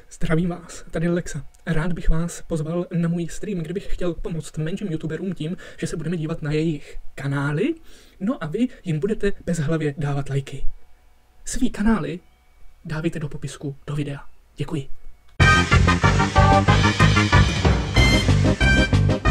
Zdravím vás, tady Lexa. Rád bych vás pozval na můj stream, kde bych chtěl pomoct menším youtuberům tím, že se budeme dívat na jejich kanály, no a vy jim budete bezhlavě dávat lajky. Svý kanály dávejte do popisku do videa. Děkuji.